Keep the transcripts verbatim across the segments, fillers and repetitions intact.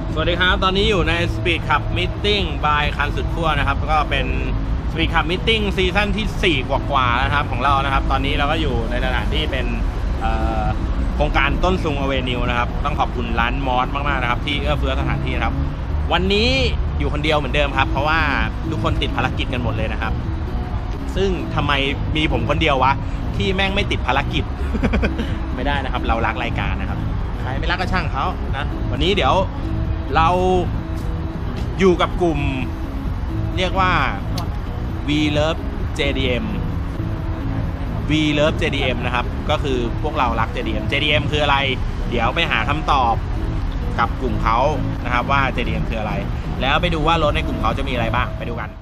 สวัสดีครับตอนนี้อยู่ใน Speed Club Meeting by คันสุดขั้วนะครับก็เป็น Speed Club Meeting ซีซั่นที่สี่กว่าๆนะครับของเรานะครับตอนนี้เราก็อยู่ในสถานที่เป็นโครงการต้นซุงอเวนิวนะครับต้องขอบคุณร้านมอสมากๆนะครับที่เอื้อเฟื้อสถานที่นะครับวันนี้อยู่คนเดียวเหมือนเดิมครับเพราะว่าทุกคนติดภารกิจกันหมดเลยนะครับซึ่งทำไมมีผมคนเดียววะที่แม่งไม่ติดภารกิจ ไม่ได้นะครับเรารักรายการนะครับใครไม่รักก็ช่างเขานะวันนี้เดี๋ยวเราอยู่กับกลุ่มเรียกว่า We Love เจ ดี เอ็ม We Love เจ ดี เอ็ม นะครับก็คือพวกเรารัก เจ ดี เอ็ม เจ ดี เอ็ม คืออะไรเดี๋ยวไปหาคำตอบกับกลุ่มเขานะครับว่า เจ ดี เอ็ม คืออะไรแล้วไปดูว่ารถในกลุ่มเขาจะมีอะไรบ้างไปดูกัน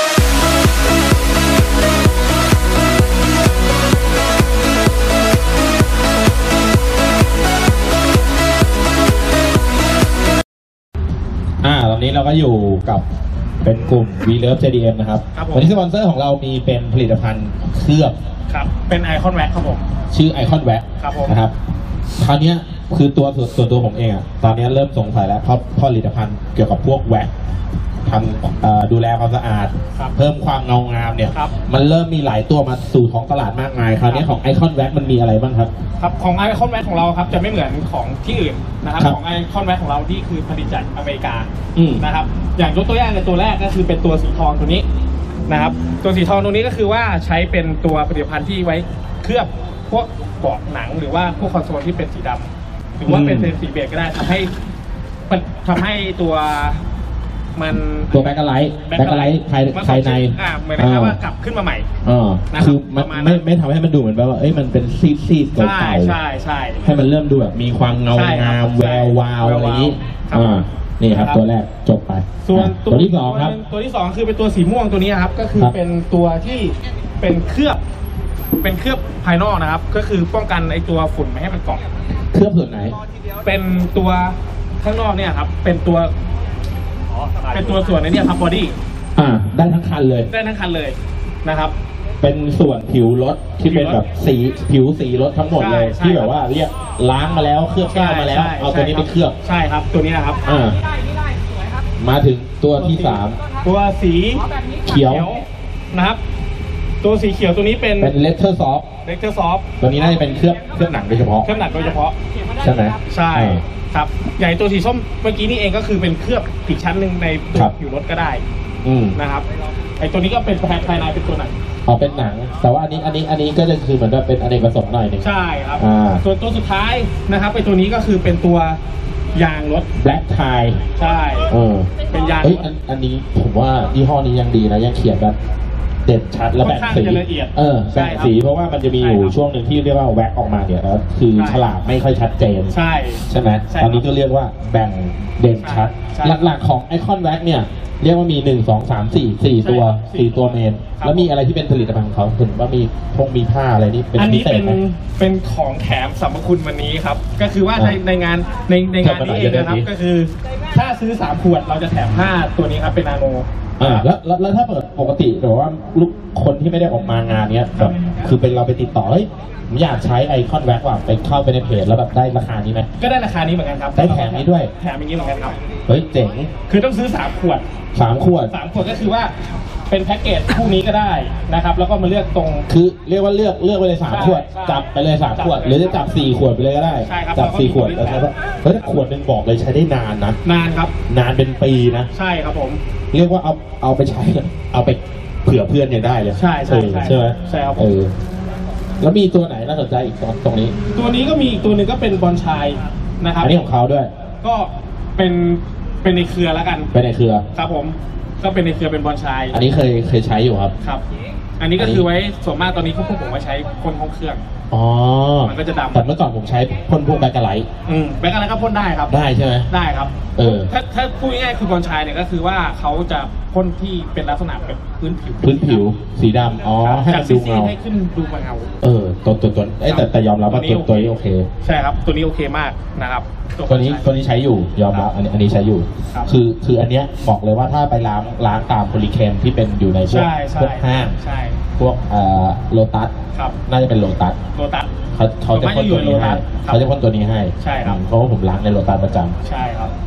อ่าตอนนี้เราก็อยู่กับเป็นกลุ่ม We Love เจ ดี เอ็ม นะครับวันนี้สปอนเซอร์ของเรามีเป็นผลิตภัณฑ์เคลือบครับเป็นไอคอนแว็กครับผมชื่อไอคอนแว็กนะครับคราวนี้คือตัวส่วนตัวผมเองอ่ะตอนนี้เริ่มสงสัยแล้วเพราะผลิตภัณฑ์เกี่ยวกับพวกแว็กทำดูแลความสะอาดเพิ่มความเงางามเนี่ยมันเริ่มมีหลายตัวมาสู่ท้องตลาดมากมายคราวนี้ของไอคอนแว็กมันมีอะไรบ้างครับครับของไอคอนแว็กของเราครับจะไม่เหมือนของที่อื่นนะครับของไอคอนแว็กของเราที่คือผลิตจากอเมริกานะครับอย่างยกตัวอย่างในตัวแรกก็คือเป็นตัวสีทองตัวนี้นะครับตัวสีทองตัวนี้ก็คือว่าใช้เป็นตัวผลิตภัณฑ์ที่ไว้เคลือบพวกเบาะหนังหรือว่าพวกคอนโซลที่เป็นสีดำหรือว่าเป็นสีเบจก็ได้ทำให้ทำให้ตัวมันตัวแบ็คไลท์แบ็คไลท์ภายภายในอ่าเหมือนกับว่ากลับขึ้นมาใหม่อ๋อคือมันไม่ไม่ทำให้มันดูเหมือนแบบว่าเอ้ยมันเป็นซีดซีดเก่าๆใช่ใช่ใช่ให้มันเริ่มดูแบบมีความเงางามแวววาวอะไรนี้อ่านี่ครับตัวแรกจบไปส่วนตัวที่สองครับตัวที่สองคือเป็นตัวสีม่วงตัวนี้ครับก็คือเป็นตัวที่เป็นเคลือบเป็นเคลือบภายนอกนะครับก็คือป้องกันไอตัวฝุ่นไม่ให้มันเกาะเคลือบส่วนไหนเป็นตัวข้างนอกเนี่ยครับเป็นตัวเป็นตัวส่วนในนี้ครับบอดี้อ่าได้ทั้งคันเลยได้ทั้งคันเลยนะครับเป็นส่วนผิวรถที่เป็นแบบสีผิวสีรถทั้งหมดเลยที่แบบว่าเรียกล้างมาแล้วเคลือบแก้วมาแล้วเอาตัวนี้ไปเคลือบใช่ครับตัวนี้นะครับอ่ามาถึงตัวที่สามตัวสีเขียวนะครับตัวสีเขียวตัวนี้เป็นเป็นเลเทอร์ซอฟเลเทอร์ซอฟตัวนี้น่าจะเป็นเคลือบเคลือบหนังโดยเฉพาะเคลือบหนังโดยเฉพาะใช่ไหมใช่ครับใหญ่ตัวสีส้มเมื่อกี้นี่เองก็คือเป็นเคลือบอีกชั้นหนึ่งในตัวผิวรถก็ได้นะครับไอตัวนี้ก็เป็นภายในเป็นตัวหนังอ๋อเป็นหนังแต่ว่าอันนี้อันนี้อันนี้ก็จะคือเหมือนแบบเป็นอเนกประสงค์หน่อยนึงใช่ครับส่วนตัวสุดท้ายนะครับไอตัวนี้ก็คือเป็นตัวยางรถ Black Tie ใช่เออเป็นยางเฮ้ยอันนี้ผมว่ายี่ห้อนี้ยังดีนะยังเขียนแบบเด่นชัดและแบ่งสีเออแบ่งสีเพราะว่ามันจะมีอยู่ช่วงหนึ่งที่เรียกว่าแว็กออกมาเนี่ยแล้วคือฉลากไม่ค่อยชัดเจนใช่ใช่ไหมตอนนี้ก็เรียกว่าแบ่งเด่นชัดหลักๆของไอคอนแว็กเนี่ยเรียกว่ามีหนึ่งสองสามสี่สี่ตัวสี่ตัวเมนแล้วมีอะไรที่เป็นผลิตภัณฑ์ของเขาถึงว่ามีพวกมีผ้าอะไรนี่เป็นอันนี้เป็นเป็นของแถมสรรพคุณวันนี้ครับก็คือว่าในในงานในในงานนี้เองนะครับก็คือถ้าซื้อสามขวดเราจะแถมผ้าตัวนี้ครับเป็นนาโนอ่าแล้วแล้วถ้าเปิดปกติหรือว่าลูกคนที่ไม่ได้ออกมางานเนี้ยแบบคือเป็นเราไปติดต่อเฮ้ยผมอยากใช้ไอคอนแว็กว่าไปเข้าไปในเพจแล้วแบบได้ราคานี้ไหมก็ได้ราคานี้เหมือนกันครับได้แถมนี้ด้วยแถมอย่างนี้เหมือนกันครับเฮ้ยเจ๋งคือต้องซื้อสามขวดสามขวดสามขวดก็คือว่าเป็นแพ็กเกจคู่นี้ก็ได้นะครับแล้วก็มาเลือกตรงคือเรียกว่าเลือกเลือกไปเลยสามขวดจับไปเลยสามขวดหรือจะจับสี่ขวดไปเลยก็ได้จับสี่ขวดแล้วก็เฮ้ยขวดนึงบอกเลยใช้ได้นานนะนานครับนานเป็นปีนะใช่ครับผมเรียกว่าเอาเอาไปใช้เอาไปเผื่อเพื่อนยังได้เลยใช่ใช่ใช่ไหมใช่ครับเออแล้วมีตัวไหนน่าสนใจอีกตรงนี้ตัวนี้ก็มีอีกตัวหนึ่งก็เป็นบอลชายนะครับอันนี้ของเขาด้วยก็เป็นเป็นในเครือแล้วกันเป็นในเครือครับผมก็เป็นในเครือเป็นบอลชายอันนี้เคยเคยใช้อยู่ครับครับอันนี้ก็คือไว้ส่วนมากตอนนี้พวกผมไว้ใช้พ่นห้องเครื่องอ๋อมันก็จะดำแต่เมื่อก่อนผมใช้พ่นพวกแบคกะไลท์อืมแบคกะไลท์ก็พ่นได้ครับได้ใช่ไหมได้ครับเออถ้าถ้าพูดง่ายๆคือบอลชายเนี่ยก็คือว่าเขาจะพ่นที่เป็นลักษณะเป็นพื้นผิวพื้นผิวสีดำอ๋อให้มันดูเงาให้ขึ้นดูเงาเออตัวตัวตัวแต่แต่ยอมรับว่าตัวตัวนี้โอเคใช่ครับตัวนี้โอเคมากนะครับตัวนี้ตัวนี้ใช้อยู่ยอมรับอันนี้อันนี้ใช้อยู่คือคืออันเนี้ยบอกเลยว่าถ้าไปล้างล้างตามโพลีเคมที่เป็นอยู่ในพวกพวกห้างพวกเอ่อโลตัสน่าจะเป็นโลตัสโลตัสเขาเขาจะพ่นตัวนี้ให้เขาจะพ่นตัวนี้ให้ใช่ครับเพราะว่าผมล้างในโลตัสประจำใช่ครับ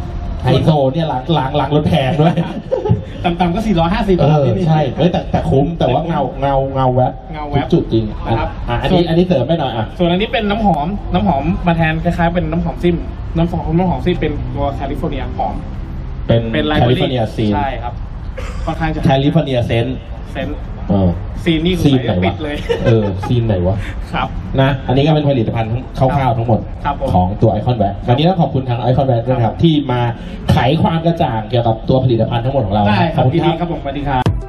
ไฮโซเนี่ยหลังหลังหลังรถแพงด้วยต่ำๆก็สี่ร้อยห้าสิบเออใช่เฮ้ยแต่แต่คุ้มแต่ว่าเงาเงาเงาแวบเงาแวทุบกจุดจริงอ่ะนะครับอ่ะอันนี้อันนี้เสริมไม่หน่อยอ่ะส่วนอันนี้เป็นน้ำหอมน้ำหอมมาแทนคล้ายๆเป็นน้ำหอมซิมน้ำหอมน้ำหอมซิมเป็นตัวแคลิฟอร์เนียหอมเป็นเป็นไลแคบราลิรีฟอร์เนียซีนใช่ครับค่อนข้างจะแคลิฟอร์เนียเซนเซนเออซีนนี่ซีนไหนปิวะดเลยเออซีนไหนวะครับนะอันนี้ก็เป็นผลิตภัณฑ์คร่าวๆทั้งหมดครับผมของตัวไอคอนแวร์วันนี้ต้องขอบคุณทางไอคอนแวร์ด้วยนะครับที่มาไขความกระจ่างเกี่ยวกับตัวผลิตภัณฑ์ทั้งหมดของเราได้ครับขอบคุณยินคดีรับครับผมสวัสดีครับ